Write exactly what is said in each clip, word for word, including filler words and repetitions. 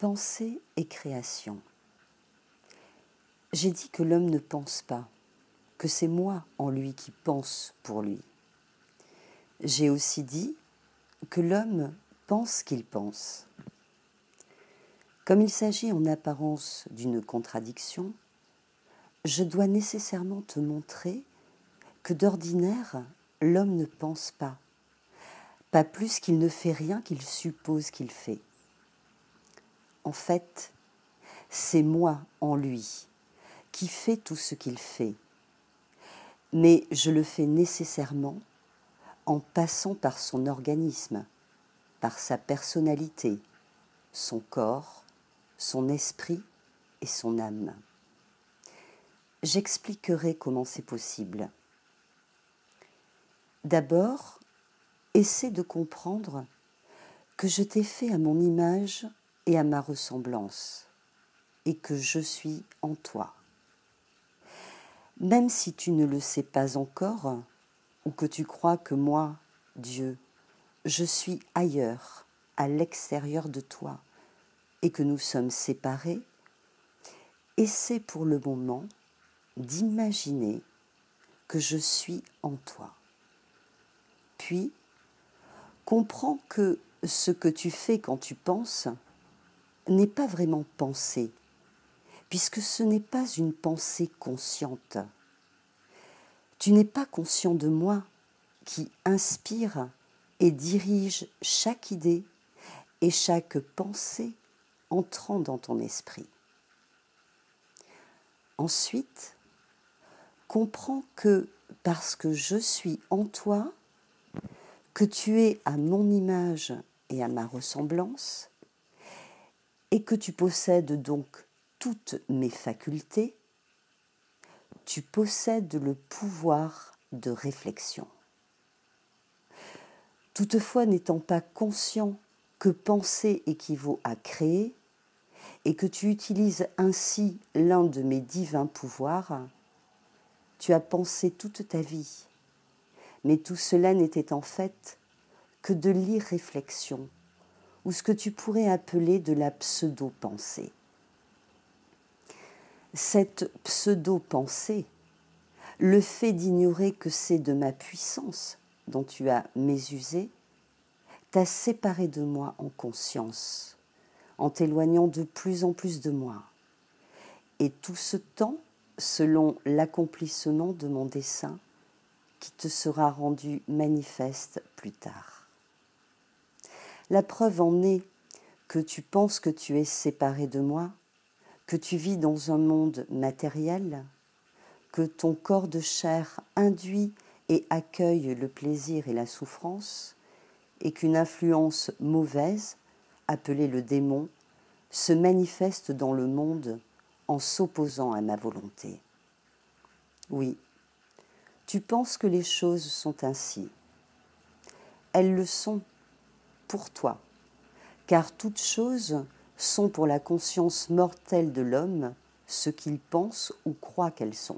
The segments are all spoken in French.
Pensée et création. J'ai dit que l'homme ne pense pas, que c'est moi en lui qui pense pour lui. J'ai aussi dit que l'homme pense qu'il pense. Comme il s'agit en apparence d'une contradiction, je dois nécessairement te montrer que d'ordinaire, l'homme ne pense pas, pas plus qu'il ne fait rien qu'il suppose qu'il fait. En fait, c'est moi en lui qui fait tout ce qu'il fait, mais je le fais nécessairement en passant par son organisme, par sa personnalité, son corps, son esprit et son âme. J'expliquerai comment c'est possible. D'abord, essaie de comprendre que je t'ai fait à mon image et à ma ressemblance, et que je suis en toi. Même si tu ne le sais pas encore, ou que tu crois que moi, Dieu, je suis ailleurs, à l'extérieur de toi, et que nous sommes séparés, essaie pour le moment d'imaginer que je suis en toi. Puis, comprends que ce que tu fais quand tu penses n'est pas vraiment pensé, puisque ce n'est pas une pensée consciente. Tu n'es pas conscient de moi qui inspire et dirige chaque idée et chaque pensée entrant dans ton esprit. Ensuite, comprends que parce que je suis en toi, que tu es à mon image et à ma ressemblance, et que tu possèdes donc toutes mes facultés, tu possèdes le pouvoir de réflexion. Toutefois, n'étant pas conscient que penser équivaut à créer, et que tu utilises ainsi l'un de mes divins pouvoirs, tu as pensé toute ta vie. Mais tout cela n'était en fait que de l'irréflexion, ou ce que tu pourrais appeler de la pseudo-pensée. Cette pseudo-pensée, le fait d'ignorer que c'est de ma puissance dont tu as mésusé, t'a séparé de moi en conscience, en t'éloignant de plus en plus de moi. Et tout ce temps, selon l'accomplissement de mon dessein, qui te sera rendu manifeste plus tard. La preuve en est que tu penses que tu es séparé de moi, que tu vis dans un monde matériel, que ton corps de chair induit et accueille le plaisir et la souffrance, et qu'une influence mauvaise, appelée le démon, se manifeste dans le monde en s'opposant à ma volonté. Oui, tu penses que les choses sont ainsi. Elles le sont pour toi, car toutes choses sont pour la conscience mortelle de l'homme ce qu'il pense ou croit qu'elles sont.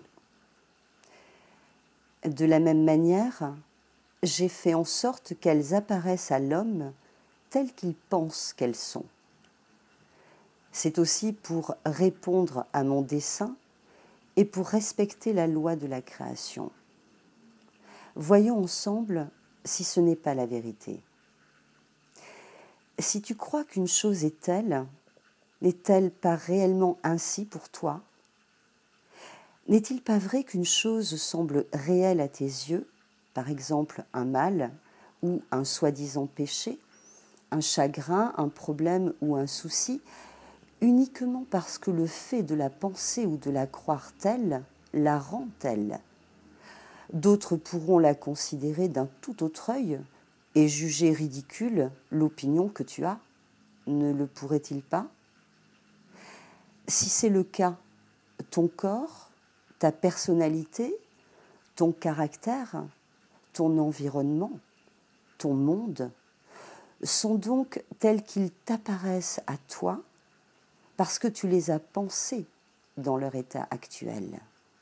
De la même manière, j'ai fait en sorte qu'elles apparaissent à l'homme telles qu'il pense qu'elles sont. C'est aussi pour répondre à mon dessein et pour respecter la loi de la création. Voyons ensemble si ce n'est pas la vérité. Si tu crois qu'une chose est telle, n'est-elle pas réellement ainsi pour toi? N'est-il pas vrai qu'une chose semble réelle à tes yeux, par exemple un mal ou un soi-disant péché, un chagrin, un problème ou un souci, uniquement parce que le fait de la penser ou de la croire telle la rend telle? D'autres pourront la considérer d'un tout autre œil et juger ridicule l'opinion que tu as. Ne le pourrait-il pas? Si c'est le cas, ton corps, ta personnalité, ton caractère, ton environnement, ton monde, sont donc tels qu'ils t'apparaissent à toi parce que tu les as pensés dans leur état actuel.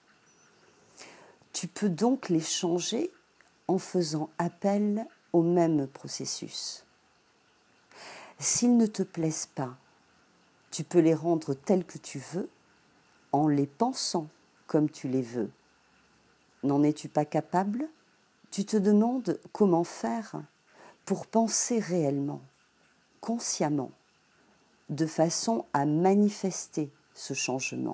Tu peux donc les changer en faisant appel au même processus. S'ils ne te plaisent pas, Tu peux les rendre tels que tu veux en les pensant comme tu les veux. N'en es-tu pas capable? Tu te demandes comment faire pour penser réellement, consciemment, de façon à manifester ce changement.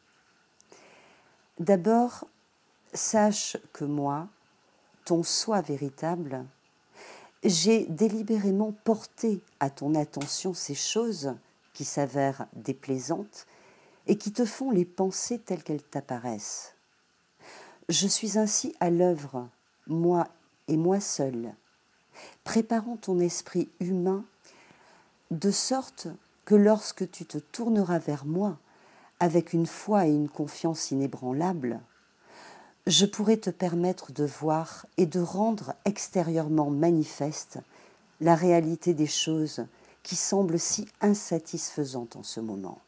D'abord, sache que moi, ton soi véritable, j'ai délibérément porté à ton attention ces choses qui s'avèrent déplaisantes et qui te font les penser telles qu'elles t'apparaissent. Je suis ainsi à l'œuvre, moi et moi seule, préparant ton esprit humain de sorte que lorsque tu te tourneras vers moi avec une foi et une confiance inébranlables, je pourrai te permettre de voir et de rendre extérieurement manifeste la réalité des choses qui semblent si insatisfaisantes en ce moment.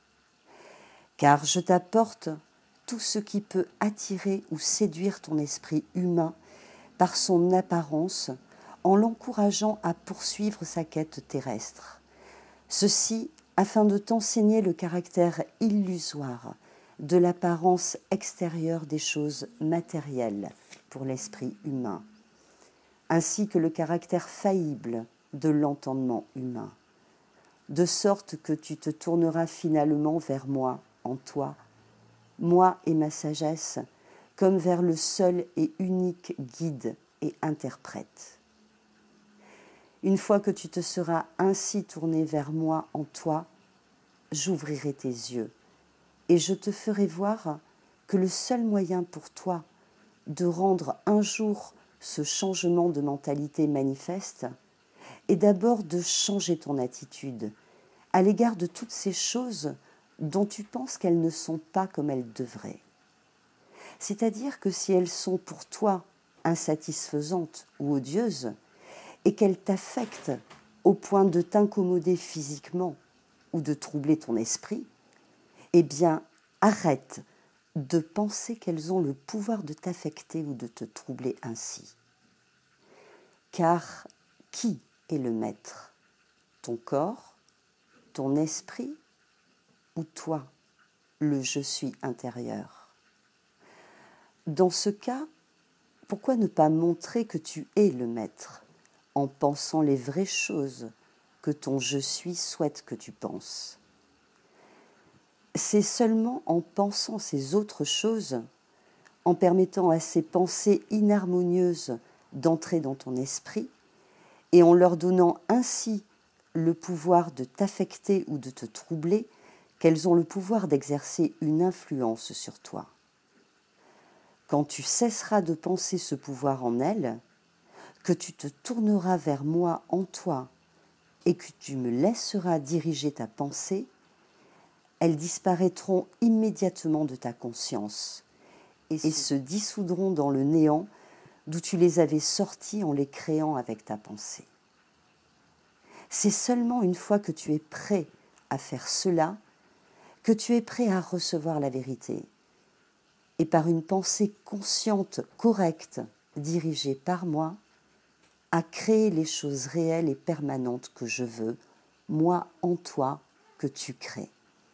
Car je t'apporte tout ce qui peut attirer ou séduire ton esprit humain par son apparence en l'encourageant à poursuivre sa quête terrestre. Ceci afin de t'enseigner le caractère illusoire de l'apparence extérieure des choses matérielles pour l'esprit humain, ainsi que le caractère faillible de l'entendement humain, de sorte que tu te tourneras finalement vers moi, en toi, moi et ma sagesse, comme vers le seul et unique guide et interprète. Une fois que tu te seras ainsi tourné vers moi en toi, j'ouvrirai tes yeux et je te ferai voir que le seul moyen pour toi de rendre un jour ce changement de mentalité manifeste est d'abord de changer ton attitude à l'égard de toutes ces choses dont tu penses qu'elles ne sont pas comme elles devraient. C'est-à-dire que si elles sont pour toi insatisfaisantes ou odieuses, et qu'elles t'affectent au point de t'incommoder physiquement ou de troubler ton esprit, eh bien, arrête de penser qu'elles ont le pouvoir de t'affecter ou de te troubler ainsi. Car qui est le maître? Ton corps, ton esprit ou toi, le je suis intérieur? Dans ce cas, pourquoi ne pas montrer que tu es le maître en pensant les vraies choses que ton je suis souhaite que tu penses? C'est seulement en pensant ces autres choses, en permettant à ces pensées inharmonieuses d'entrer dans ton esprit et en leur donnant ainsi le pouvoir de t'affecter ou de te troubler, qu'elles ont le pouvoir d'exercer une influence sur toi. Quand tu cesseras de penser ce pouvoir en elles, que tu te tourneras vers moi en toi et que tu me laisseras diriger ta pensée, elles disparaîtront immédiatement de ta conscience et se dissoudront dans le néant d'où tu les avais sorties en les créant avec ta pensée. C'est seulement une fois que tu es prêt à faire cela que tu es prêt à recevoir la vérité et par une pensée consciente, correcte, dirigée par moi, à créer les choses réelles et permanentes que je veux, moi en toi, que tu crées.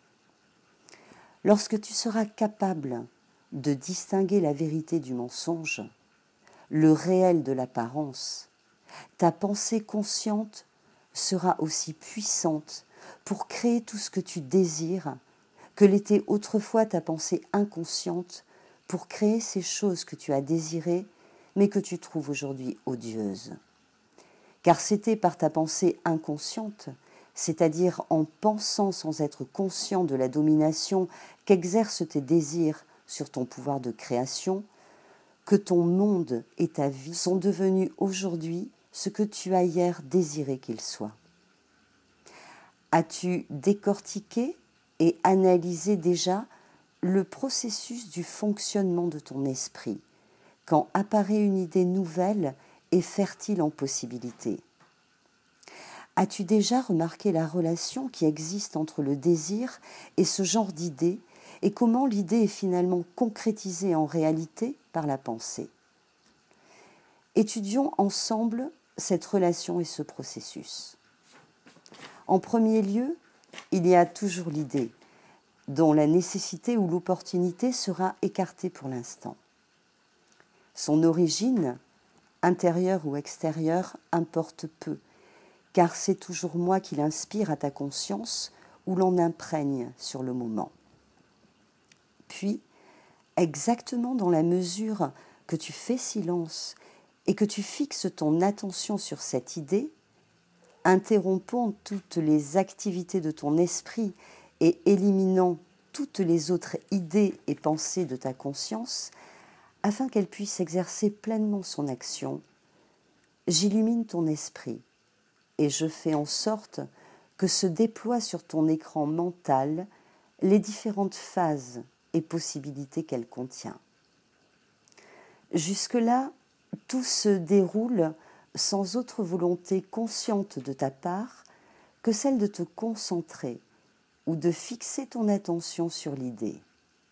Lorsque tu seras capable de distinguer la vérité du mensonge, le réel de l'apparence, ta pensée consciente sera aussi puissante pour créer tout ce que tu désires que l'était autrefois ta pensée inconsciente pour créer ces choses que tu as désirées mais que tu trouves aujourd'hui odieuses. Car c'était par ta pensée inconsciente, c'est-à-dire en pensant sans être conscient de la domination qu'exercent tes désirs sur ton pouvoir de création, que ton monde et ta vie sont devenus aujourd'hui ce que tu as hier désiré qu'ils soient. As-tu décortiqué et analysé déjà le processus du fonctionnement de ton esprit quand apparaît une idée nouvelle et fertile en possibilités? As-tu déjà remarqué la relation qui existe entre le désir et ce genre d'idée et comment l'idée est finalement concrétisée en réalité par la pensée? Étudions ensemble cette relation et ce processus. En premier lieu, il y a toujours l'idée, dont la nécessité ou l'opportunité sera écartée pour l'instant. Son origine, intérieure ou extérieure, importe peu, car c'est toujours moi qui l'inspire à ta conscience ou l'en imprègne sur le moment. Puis, exactement dans la mesure que tu fais silence et que tu fixes ton attention sur cette idée, interrompant toutes les activités de ton esprit et éliminant toutes les autres idées et pensées de ta conscience, afin qu'elle puisse exercer pleinement son action, j'illumine ton esprit et je fais en sorte que se déploient sur ton écran mental les différentes phases et possibilités qu'elle contient. Jusque-là, tout se déroule sans autre volonté consciente de ta part que celle de te concentrer ou de fixer ton attention sur l'idée.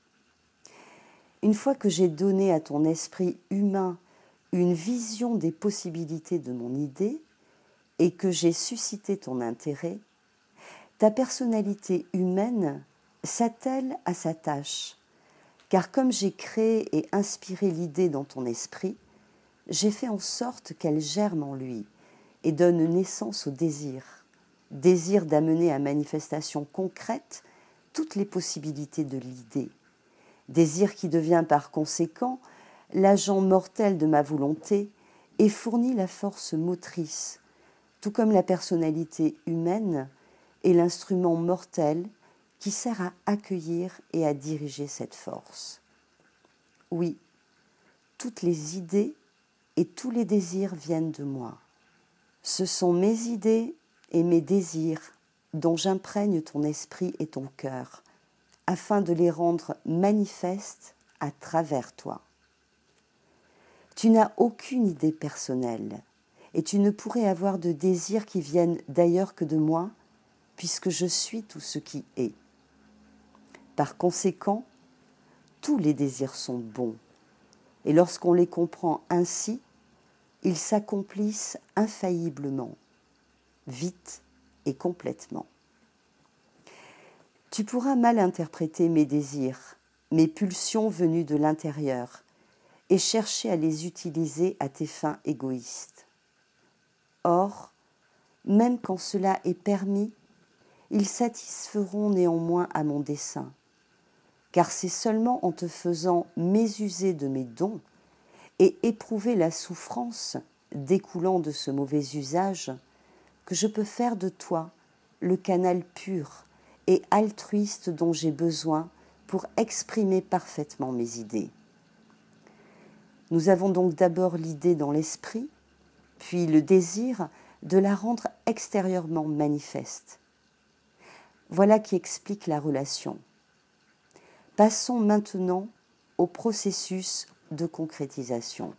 Une fois que j'ai donné à ton esprit humain une vision des possibilités de mon idée et que j'ai suscité ton intérêt, ta personnalité humaine s'attelle à sa tâche, car comme j'ai créé et inspiré l'idée dans ton esprit, j'ai fait en sorte qu'elle germe en lui et donne naissance au désir, désir d'amener à manifestation concrète toutes les possibilités de l'idée, désir qui devient par conséquent l'agent mortel de ma volonté et fournit la force motrice, tout comme la personnalité humaine est l'instrument mortel qui sert à accueillir et à diriger cette force. Oui, toutes les idées et tous les désirs viennent de moi. Ce sont mes idées et mes désirs dont j'imprègne ton esprit et ton cœur, afin de les rendre manifestes à travers toi. Tu n'as aucune idée personnelle, et tu ne pourrais avoir de désirs qui viennent d'ailleurs que de moi, puisque je suis tout ce qui est. Par conséquent, tous les désirs sont bons, et lorsqu'on les comprend ainsi, ils s'accomplissent infailliblement, vite et complètement. Tu pourras mal interpréter mes désirs, mes pulsions venues de l'intérieur, et chercher à les utiliser à tes fins égoïstes. Or, même quand cela est permis, ils satisferont néanmoins à mon dessein, car c'est seulement en te faisant mésuser de mes dons et éprouver la souffrance découlant de ce mauvais usage que je peux faire de toi le canal pur et altruiste dont j'ai besoin pour exprimer parfaitement mes idées. Nous avons donc d'abord l'idée dans l'esprit, puis le désir de la rendre extérieurement manifeste. Voilà qui explique la relation. Passons maintenant au processus de concrétisation.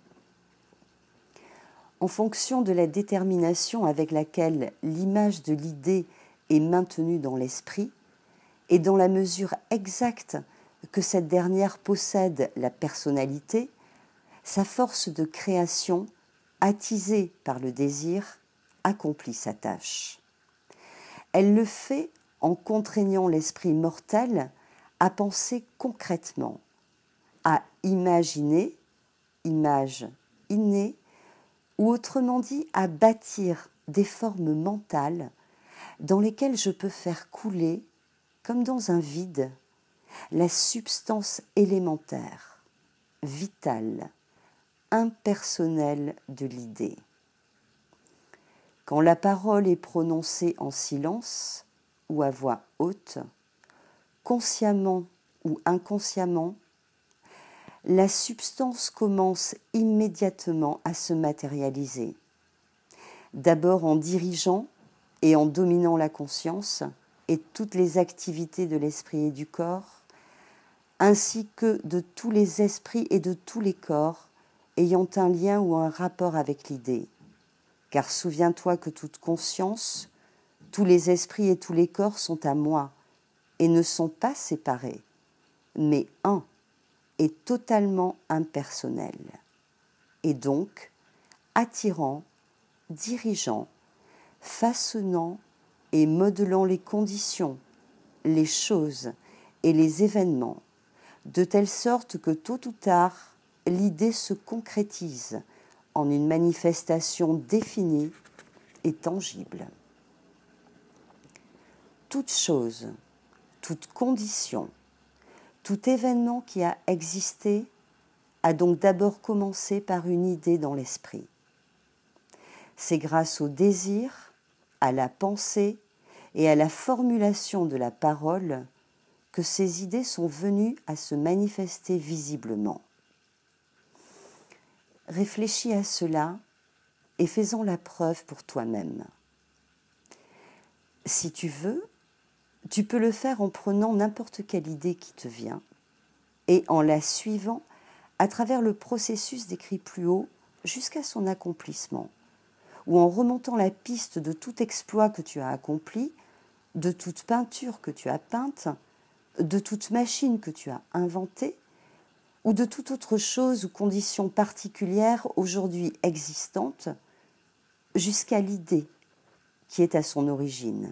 En fonction de la détermination avec laquelle l'image de l'idée est maintenue dans l'esprit, et dans la mesure exacte que cette dernière possède la personnalité, sa force de création, attisée par le désir, accomplit sa tâche. Elle le fait en contraignant l'esprit mortel à penser concrètement, à imaginer, image innée, ou autrement dit à bâtir des formes mentales dans lesquelles je peux faire couler, comme dans un vide, la substance élémentaire, vitale, impersonnelle de l'idée. Quand la parole est prononcée en silence ou à voix haute, consciemment ou inconsciemment, la substance commence immédiatement à se matérialiser. D'abord en dirigeant et en dominant la conscience et toutes les activités de l'esprit et du corps, ainsi que de tous les esprits et de tous les corps ayant un lien ou un rapport avec l'idée. Car souviens-toi que toute conscience, tous les esprits et tous les corps sont à moi et ne sont pas séparés, mais un et totalement impersonnel, et donc attirant, dirigeant, façonnant et modelant les conditions les choses et les événements, de telle sorte que tôt ou tard, l'idée se concrétise en une manifestation définie et tangible. Toute chose, toute condition, tout événement qui a existé a donc d'abord commencé par une idée dans l'esprit. C'est grâce au désir, à la pensée et à la formulation de la parole que ces idées sont venues à se manifester visiblement. Réfléchis à cela et fais-en la preuve pour toi-même. Si tu veux, tu peux le faire en prenant n'importe quelle idée qui te vient et en la suivant à travers le processus décrit plus haut jusqu'à son accomplissement, ou en remontant la piste de tout exploit que tu as accompli, de toute peinture que tu as peinte, de toute machine que tu as inventée, ou de toute autre chose ou condition particulière aujourd'hui existante, jusqu'à l'idée qui est à son origine.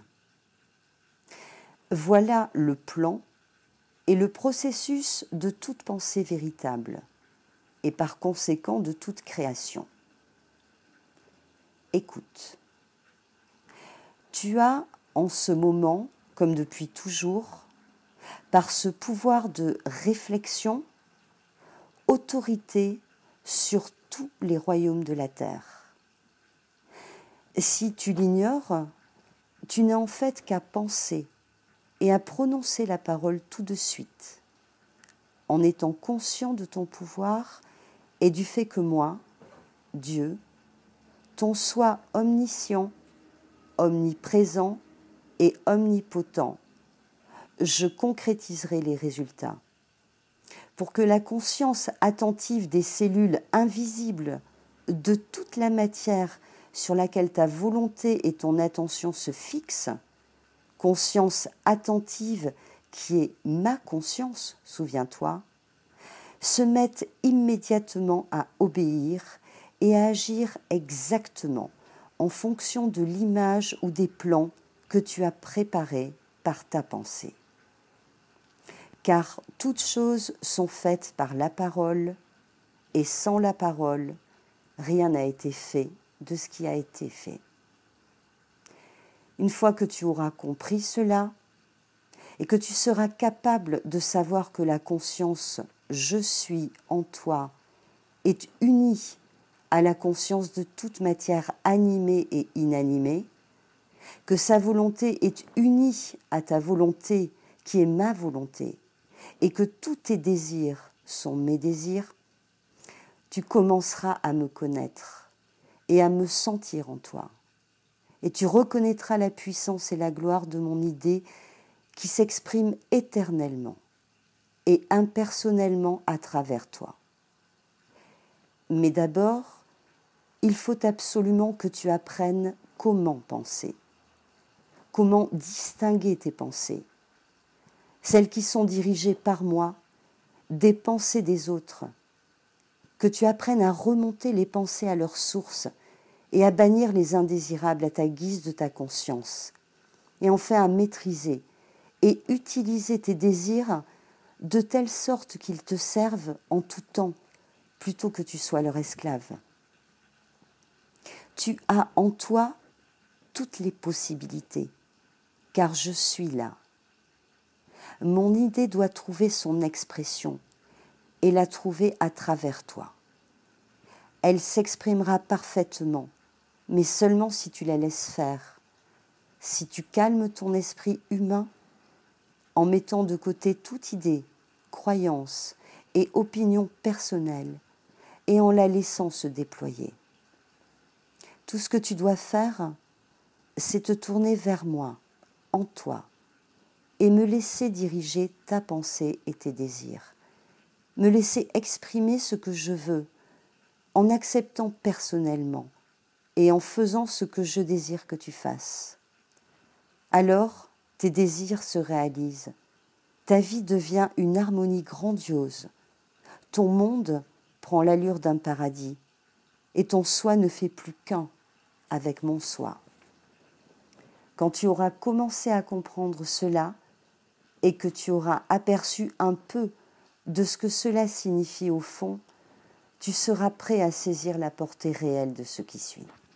Voilà le plan et le processus de toute pensée véritable, et par conséquent de toute création. Écoute. Tu as en ce moment, comme depuis toujours, par ce pouvoir de réflexion, autorité sur tous les royaumes de la terre. Si tu l'ignores, tu n'as en fait qu'à penser et à prononcer la parole tout de suite, en étant conscient de ton pouvoir et du fait que moi, Dieu, ton soi omniscient, omniprésent et omnipotent, je concrétiserai les résultats. Pour que la conscience attentive des cellules invisibles de toute la matière sur laquelle ta volonté et ton attention se fixent, conscience attentive qui est ma conscience, souviens-toi, se mettent immédiatement à obéir et à agir exactement en fonction de l'image ou des plans que tu as préparés par ta pensée. Car toutes choses sont faites par la parole, et sans la parole, rien n'a été fait de ce qui a été fait. Une fois que tu auras compris cela, et que tu seras capable de savoir que la conscience « je suis » en toi est unie à la conscience de toute matière animée et inanimée, que sa volonté est unie à ta volonté qui est ma volonté, et que tous tes désirs sont mes désirs, tu commenceras à me connaître et à me sentir en toi. Et tu reconnaîtras la puissance et la gloire de mon idée qui s'exprime éternellement et impersonnellement à travers toi. Mais d'abord, il faut absolument que tu apprennes comment penser, comment distinguer tes pensées, celles qui sont dirigées par moi, des pensées des autres, que tu apprennes à remonter les pensées à leur source et à bannir les indésirables à ta guise de ta conscience, et enfin à maîtriser et utiliser tes désirs de telle sorte qu'ils te servent en tout temps, plutôt que tu sois leur esclave. Tu as en toi toutes les possibilités, car je suis là. Mon idée doit trouver son expression et la trouver à travers toi. Elle s'exprimera parfaitement, mais seulement si tu la laisses faire, si tu calmes ton esprit humain en mettant de côté toute idée, croyance et opinion personnelle et en la laissant se déployer. Tout ce que tu dois faire, c'est te tourner vers moi, en toi, et me laisser diriger ta pensée et tes désirs. Me laisser exprimer ce que je veux, en acceptant personnellement et en faisant ce que je désire que tu fasses. Alors, tes désirs se réalisent. Ta vie devient une harmonie grandiose. Ton monde prend l'allure d'un paradis et ton soi ne fait plus qu'un avec mon soi. Quand tu auras commencé à comprendre cela, et que tu auras aperçu un peu de ce que cela signifie au fond, tu seras prêt à saisir la portée réelle de ce qui suit.